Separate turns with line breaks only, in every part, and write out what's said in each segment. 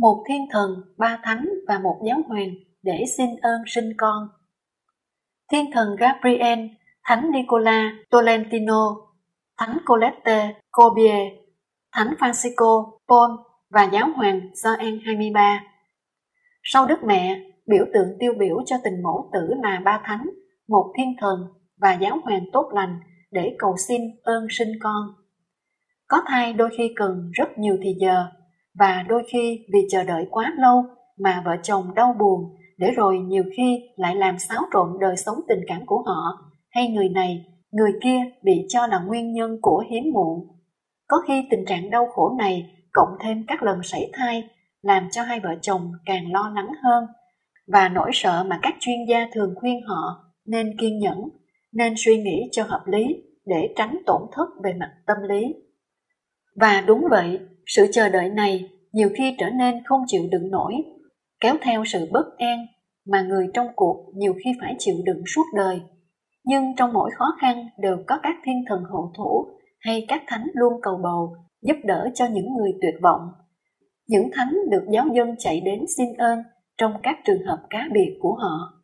một thiên thần, ba thánh và một giáo hoàng để xin ơn sinh con. Thiên thần Gabriel, thánh Nicola Tolentino, thánh Colette Corbière, thánh Francisco Paul và giáo hoàng Gioan 23. Sau Đức Mẹ, biểu tượng tiêu biểu cho tình mẫu tử là ba thánh, một thiên thần và giáo hoàng tốt lành để cầu xin ơn sinh con. Có thai đôi khi cần rất nhiều thì giờ, và đôi khi vì chờ đợi quá lâu mà vợ chồng đau buồn, để rồi nhiều khi lại làm xáo trộn đời sống tình cảm của họ, hay người này, người kia bị cho là nguyên nhân của hiếm muộn. Có khi tình trạng đau khổ này cộng thêm các lần sảy thai làm cho hai vợ chồng càng lo lắng hơn, và nỗi sợ mà các chuyên gia thường khuyên họ nên kiên nhẫn, nên suy nghĩ cho hợp lý để tránh tổn thất về mặt tâm lý. Và đúng vậy, sự chờ đợi này nhiều khi trở nên không chịu đựng nổi, kéo theo sự bất an mà người trong cuộc nhiều khi phải chịu đựng suốt đời. Nhưng trong mỗi khó khăn đều có các thiên thần hộ thủ hay các thánh luôn cầu bầu, giúp đỡ cho những người tuyệt vọng. Những thánh được giáo dân chạy đến xin ơn trong các trường hợp cá biệt của họ.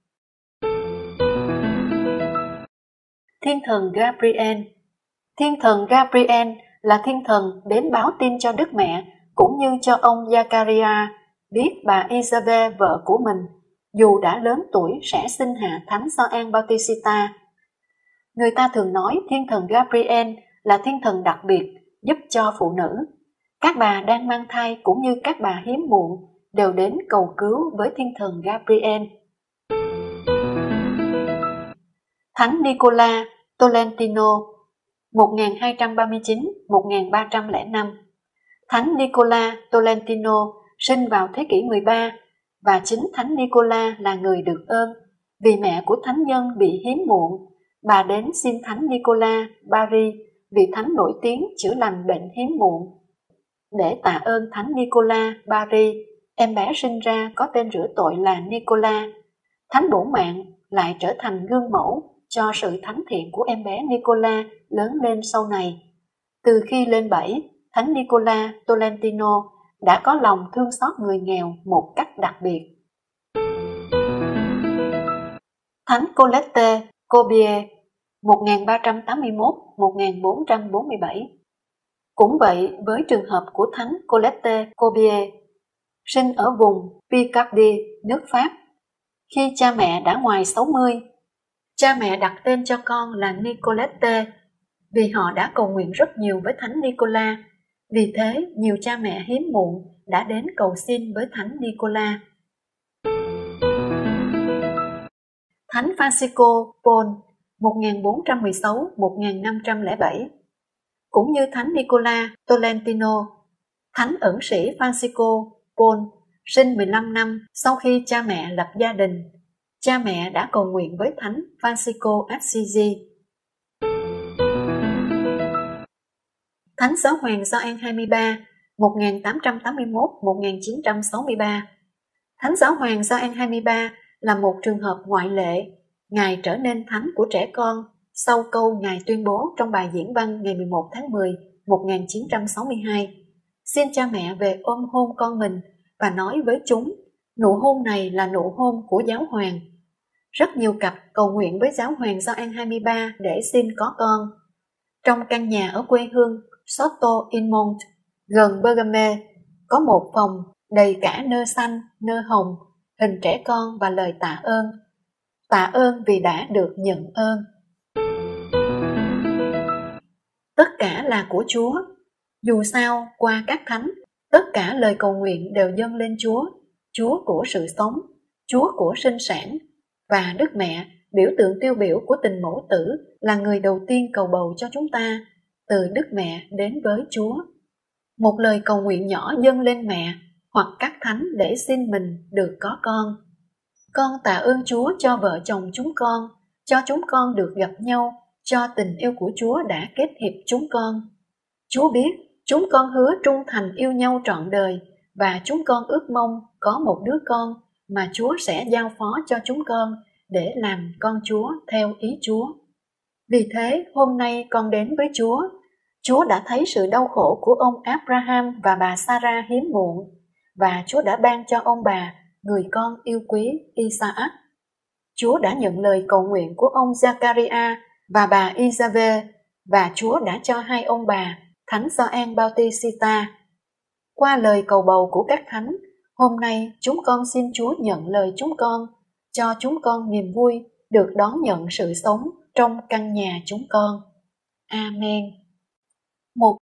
Thiên thần Gabriel. Thiên thần Gabriel là thiên thần đến báo tin cho Đức Mẹ cũng như cho ông Zachariah biết bà Isabel, vợ của mình, dù đã lớn tuổi sẽ sinh hạ thánh Gioan Bautista. Người ta thường nói thiên thần Gabriel là thiên thần đặc biệt giúp cho phụ nữ. Các bà đang mang thai cũng như các bà hiếm muộn đều đến cầu cứu với thiên thần Gabriel. Thánh Nicola Tolentino 1239-1305. Thánh Nicola Tolentino sinh vào thế kỷ 13, và chính Thánh Nicola là người được ơn. Vì mẹ của thánh nhân bị hiếm muộn, bà đến xin Thánh Nicola Bari, vị thánh nổi tiếng chữa lành bệnh hiếm muộn. Để tạ ơn Thánh Nicola Bari, em bé sinh ra có tên rửa tội là Nicola. Thánh bổn mạng lại trở thành gương mẫu cho sự thánh thiện của em bé Nicola lớn lên sau này. Từ khi lên 7, Thánh Nicola Tolentino đã có lòng thương xót người nghèo một cách đặc biệt. Thánh Colette Corbière 1381-1447. Cũng vậy với trường hợp của Thánh Colette Corbière, sinh ở vùng Picardie, nước Pháp. Khi cha mẹ đã ngoài 60, cha mẹ đặt tên cho con là Nicolette vì họ đã cầu nguyện rất nhiều với Thánh Nicola. Vì thế, nhiều cha mẹ hiếm muộn đã đến cầu xin với Thánh Nicola. Thánh Francisco Paul 1416-1507. Cũng như Thánh Nicola Tolentino, Thánh ẩn sĩ Francisco Paul sinh 15 năm sau khi cha mẹ lập gia đình. Cha mẹ đã cầu nguyện với Thánh Francisco Assisi. Thánh Giáo hoàng Gioan 23 1881-1963. Thánh Giáo hoàng Gioan 23 là một trường hợp ngoại lệ. Ngài trở nên thánh của trẻ con sau câu Ngài tuyên bố trong bài diễn văn ngày 11 tháng 10, 1962. Xin cha mẹ về ôm hôn con mình và nói với chúng, nụ hôn này là nụ hôn của Giáo hoàng. Rất nhiều cặp cầu nguyện với Giáo hoàng Gioan 23 để xin có con. Trong căn nhà ở quê hương Soto in Mont, gần Bergame, có một phòng đầy cả nơ xanh, nơ hồng, hình trẻ con và lời tạ ơn. Tạ ơn vì đã được nhận ơn. Tất cả là của Chúa. Dù sao, qua các thánh, tất cả lời cầu nguyện đều dâng lên Chúa, Chúa của sự sống, Chúa của sinh sản. Và Đức Mẹ, biểu tượng tiêu biểu của tình mẫu tử, là người đầu tiên cầu bầu cho chúng ta, từ Đức Mẹ đến với Chúa. Một lời cầu nguyện nhỏ dâng lên mẹ hoặc các thánh để xin mình được có con. Con tạ ơn Chúa cho vợ chồng chúng con, cho chúng con được gặp nhau, cho tình yêu của Chúa đã kết hiệp chúng con. Chúa biết chúng con hứa trung thành yêu nhau trọn đời, và chúng con ước mong có một đứa con mà Chúa sẽ giao phó cho chúng con để làm con Chúa theo ý Chúa. Vì thế, hôm nay con đến với Chúa. Chúa đã thấy sự đau khổ của ông Abraham và bà Sarah hiếm muộn, và Chúa đã ban cho ông bà người con yêu quý Isaac. Chúa đã nhận lời cầu nguyện của ông Zachariah và bà Isabel, và Chúa đã cho hai ông bà, Thánh Gioan Bautista. Qua lời cầu bầu của các thánh, hôm nay chúng con xin Chúa nhận lời chúng con, cho chúng con niềm vui được đón nhận sự sống trong căn nhà chúng con. Amen.